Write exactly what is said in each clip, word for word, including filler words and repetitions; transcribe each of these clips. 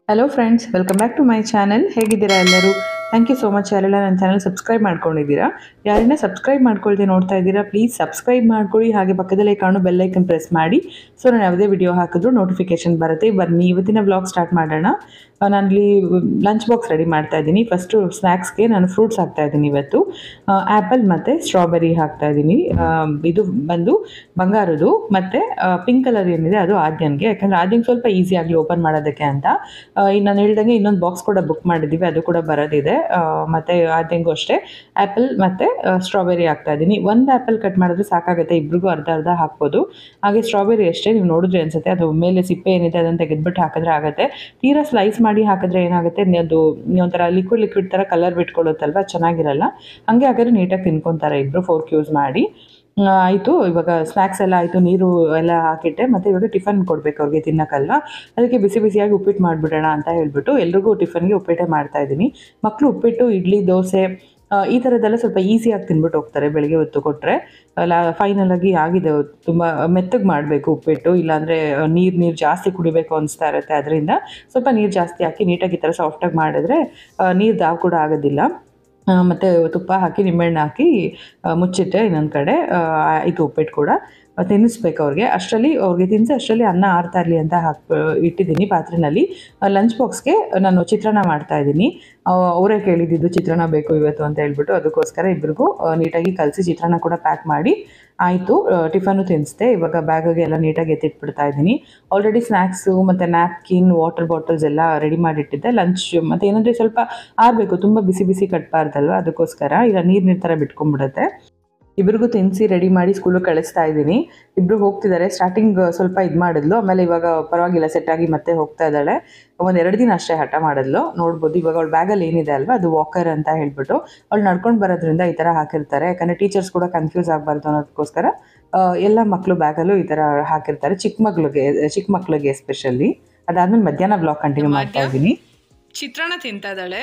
Hello friends, welcome back to my channel. ಹೇಗಿದ್ದೀರಾ ಎಲ್ಲರೂ? Thank you so much ಯಾರೆಲ್ಲ ನನ್ನ ಚಾನೆಲ್ ಸಬ್ಸ್ಕ್ರೈಬ್ ಮಾಡ್ಕೊಂಡಿದ್ದೀರಾ. ಯಾರನ್ನ ಸಬ್ಸ್ಕ್ರೈಬ್ ಮಾಡ್ಕೊಳ್ಳದೆ ನೋಡ್ತಾ ಇದ್ದೀರಾ ಪ್ಲೀಸ್ ಸಬ್ಸ್ಕ್ರೈಬ್ ಮಾಡ್ಕೊಳ್ಳಿ, ಹಾಗೆ ಪಕ್ಕದಲ್ಲೇ ಕಾಣೋ ಬೆಲ್ ಐಕನ್ ಪ್ರೆಸ್ ಮಾಡಿ. ಸೊ ನಾನು ಯಾವುದೇ ವಿಡಿಯೋ ಹಾಕಿದ್ರು ನೋಟಿಫಿಕೇಶನ್ ಬರುತ್ತೆ. ಬನ್ನಿ ಇವತ್ತಿನ ವ್ಲಾಗ್ ಸ್ಟಾರ್ಟ್ ಮಾಡೋಣ. ನಾನಿಲ್ಲಿ ಲಂಚ್ ಬಾಕ್ಸ್ ರೆಡಿ ಮಾಡ್ತಾ ಇದ್ದೀನಿ. ಫಸ್ಟು ಸ್ನ್ಯಾಕ್ಸ್ಗೆ ನಾನು ಫ್ರೂಟ್ಸ್ ಹಾಕ್ತಾ ಇದ್ದೀನಿ. ಇವತ್ತು ಆ್ಯಪಲ್ ಮತ್ತು ಸ್ಟ್ರಾಬೆರಿ ಹಾಕ್ತಾ ಇದ್ದೀನಿ. ಇದು ಬಂದು ಬಂಗಾರದು ಮತ್ತು ಪಿಂಕ್ ಕಲರ್ ಏನಿದೆ ಅದು ಆದ್ಯನ್ಗೆ, ಯಾಕಂದರೆ ಆದ್ಯಂಗೆ ಸ್ವಲ್ಪ ಈಸಿ ಆಗಲಿ ಓಪನ್ ಮಾಡೋದಕ್ಕೆ ಅಂತ. ನಾನು ಹೇಳ್ದಂಗೆ ಇನ್ನೊಂದು ಬಾಕ್ಸ್ ಕೂಡ ಬುಕ್ ಮಾಡಿದ್ದೀವಿ, ಅದು ಕೂಡ ಬರೋದಿದೆ. ಮತ್ತು ಆದ್ಯಂಗೂ ಅಷ್ಟೇ ಆ್ಯಪಲ್ ಮತ್ತು ಸ್ಟ್ರಾಬೆರಿ ಹಾಕ್ತಾ ಇದ್ದೀನಿ. ಒಂದು ಆ್ಯಪಲ್ ಕಟ್ ಮಾಡಿದ್ರೆ ಸಾಕಾಗುತ್ತೆ, ಇಬ್ರಿಗೂ ಅರ್ಧ ಅರ್ಧ ಹಾಕ್ಬೋದು. ಹಾಗೆ ಸ್ಟ್ರಾಬೆರಿ ಅಷ್ಟೇ, ನೀವು ನೋಡಿದ್ರೆ ಅನಿಸುತ್ತೆ ಅದು ಮೇಲೆ ಸಿಪ್ಪೆ ಏನಿದೆ ಅದನ್ನು ತೆಗೆದ್ಬಿಟ್ಟು ಹಾಕಿದ್ರೆ ಆಗುತ್ತೆ. ತೀರಾ ಸ್ಲೈಸ್ ಮಾಡಿ ಹಾಕಿದ್ರೆ ಏನಾಗುತ್ತೆ, ಅದು ಒಂಥರ ಲಿಕ್ವಿಡ್ ಲಿಕ್ವಿಡ್ ಥರ ಕಲರ್ ಬಿಟ್ಕೊಳ್ಳುತ್ತಲ್ವ, ಚೆನ್ನಾಗಿರಲ್ಲ. ಹಾಗೆ ಹಾಗಾದ್ರೆ ನೀಟಾಗಿ ತಿನ್ಕೊತಾರೆ ಇಬ್ಬರು ಫೋರ್ಕ್ ಯೂಸ್ ಮಾಡಿ. ಆಯಿತು, ಇವಾಗ ಸ್ನ್ಯಾಕ್ಸ್ ಎಲ್ಲ ಆಯಿತು, ನೀರು ಎಲ್ಲ ಹಾಕಿಟ್ಟೆ. ಮತ್ತು ಇವಾಗ ಟಿಫನ್ ಕೊಡಬೇಕು ಅವ್ರಿಗೆ ತಿನ್ನೋಕ್ಕಲ್ವ, ಅದಕ್ಕೆ ಬಿಸಿ ಬಿಸಿಯಾಗಿ ಉಪ್ಪಿಟ್ಟು ಮಾಡಿಬಿಡೋಣ ಅಂತ ಹೇಳ್ಬಿಟ್ಟು ಎಲ್ರಿಗೂ ಟಿಫನ್ಗೆ ಉಪ್ಪಿಟ್ಟೆ ಮಾಡ್ತಾಯಿದ್ದೀನಿ. ಮಕ್ಕಳು ಉಪ್ಪಿಟ್ಟು, ಇಡ್ಲಿ, ದೋಸೆ ಈ ಥರದ್ದೆಲ್ಲ ಸ್ವಲ್ಪ ಈಸಿಯಾಗಿ ತಿನ್ಬಿಟ್ಟು ಹೋಗ್ತಾರೆ. ಬೆಳಗ್ಗೆ ಹೊತ್ತು ಕೊಟ್ಟರೆ ಅಲ್ಲ, ಫೈನಲಾಗಿ ಆಗಿದೆ, ತುಂಬ ಮೆತ್ತಗೆ ಮಾಡಬೇಕು ಉಪ್ಪಿಟ್ಟು, ಇಲ್ಲಾಂದರೆ ನೀರು ನೀರು ಜಾಸ್ತಿ ಕುಡಿಬೇಕು ಅನಿಸ್ತಾ ಇರುತ್ತೆ. ಅದರಿಂದ ಸ್ವಲ್ಪ ನೀರು ಜಾಸ್ತಿ ಹಾಕಿ ನೀಟಾಗಿ ಈ ಥರ ಸಾಫ್ಟಾಗಿ ಮಾಡಿದ್ರೆ ನೀರು ದಾವ್ ಕೂಡ ಆಗೋದಿಲ್ಲ. ಮತ್ತು ತುಪ್ಪ ಹಾಕಿ ನಿಂಬೆಹಣ್ಣು ಹಾಕಿ ಮುಚ್ಚಿಟ್ಟೆ ಇನ್ನೊಂದು ಕಡೆ. ಇದು ಉಪ್ಪಿಟ್ಟು ಕೂಡ ತಿನ್ನಿಸ್ಬೇಕು ಅವ್ರಿಗೆ. ಅಷ್ಟರಲ್ಲಿ ಅವ್ರಿಗೆ ತಿನ್ನಿಸಿ ಅಷ್ಟರಲ್ಲಿ ಅನ್ನ ಆರ್ತಾ ಇರಲಿ ಅಂತ ಹಾಕಿ ಇಟ್ಟಿದ್ದೀನಿ ಪಾತ್ರೆಯಲ್ಲಿ. ಲಂಚ್ ಬಾಕ್ಸ್ಗೆ ನಾನು ಚಿತ್ರಾನ್ನ ಮಾಡ್ತಾಯಿದ್ದೀನಿ. ಅವರೇ ಕೇಳಿದ್ದು ಚಿತ್ರಾನ್ನ ಬೇಕು ಇವತ್ತು ಅಂತ ಹೇಳ್ಬಿಟ್ಟು, ಅದಕ್ಕೋಸ್ಕರ ಇಬ್ಬರಿಗೂ ನೀಟಾಗಿ ಕಲಸಿ ಚಿತ್ರಾನ್ನ ಕೂಡ ಪ್ಯಾಕ್ ಮಾಡಿ ಆಯಿತು. ಟಿಫನ್ನು ತಿನ್ನಿಸ್ದೆ. ಇವಾಗ ಬ್ಯಾಗಿಗೆ ಎಲ್ಲ ನೀಟಾಗಿ ಎತ್ತಿಟ್ಬಿಡ್ತಾ ಇದ್ದೀನಿ. ಆಲ್ರೆಡಿ ಸ್ನ್ಯಾಕ್ಸು ಮತ್ತು ನ್ಯಾಪ್ಕಿನ್, ವಾಟರ್ ಬಾಟಲ್ಸ್ ಎಲ್ಲ ರೆಡಿ ಮಾಡಿಟ್ಟಿದ್ದೆ. ಲಂಚ್ ಮತ್ತು ಏನಂದರೆ ಸ್ವಲ್ಪ ಆರಬೇಕು, ತುಂಬ ಬಿಸಿ ಬಿಸಿ ಕಟ್ಬಾರ್ದಲ್ವ, ಅದಕ್ಕೋಸ್ಕರ ಇಲ್ಲ ನೀರು ನೀರು ಥರ ಬಿಟ್ಕೊಂಡ್ಬಿಡುತ್ತೆ. ಇಬ್ರಿಗೂ ತಿನ್ನಿಸಿ ರೆಡಿ ಮಾಡಿ ಸ್ಕೂಲಿಗೆ ಕಳಿಸ್ತಾ ಇದ್ದೀನಿ. ಇಬ್ಬರು ಹೋಗ್ತಿದ್ದಾರೆ. ಸ್ಟಾರ್ಟಿಂಗ್ ಸ್ವಲ್ಪ ಇದು ಮಾಡಿದ್ಲು, ಆಮೇಲೆ ಇವಾಗ ಪರವಾಗಿಲ್ಲ ಸೆಟ್ಟಾಗಿ ಮತ್ತೆ ಹೋಗ್ತಾ ಇದ್ದಾಳೆ. ಒಂದು ಎರಡು ದಿನ ಅಷ್ಟೇ ಹಠ ಮಾಡಿದ್ಲು, ನೋಡ್ಬೋದು. ಇವಾಗ ಅವಳ ಬ್ಯಾಗಲ್ಲಿ ಏನಿದೆ ಅಲ್ವಾ, ಅದು ವಾಕರ್ ಅಂತ ಹೇಳ್ಬಿಟ್ಟು ಅವ್ಳು ನಡ್ಕೊಂಡು ಬರೋದ್ರಿಂದ ಈ ಥರ ಹಾಕಿರ್ತಾರೆ. ಯಾಕಂದರೆ ಟೀಚರ್ಸ್ ಕೂಡ ಕನ್ಫ್ಯೂಸ್ ಆಗಬಾರ್ದು ಅನ್ನೋದಕ್ಕೋಸ್ಕರ ಎಲ್ಲ ಮಕ್ಕಳು ಬ್ಯಾಗಲ್ಲೂ ಈ ಥರ ಹಾಕಿರ್ತಾರೆ, ಚಿಕ್ಕ ಮಕ್ಳಿಗೆ ಚಿಕ್ಕ ಮಕ್ಳಿಗೆ ಎಸ್ಪೆಷಲಿ. ಅದಾದ್ಮೇಲೆ ಮಧ್ಯಾಹ್ನ ಬ್ಲಾಗ್ ಕಂಟಿನ್ಯೂ ಮಾಡ್ತಾ ಇದ್ದೀನಿ. ಚಿತ್ರಾನ್ನ ತಿಂತಾ ಇದ್ದಾಳೆ.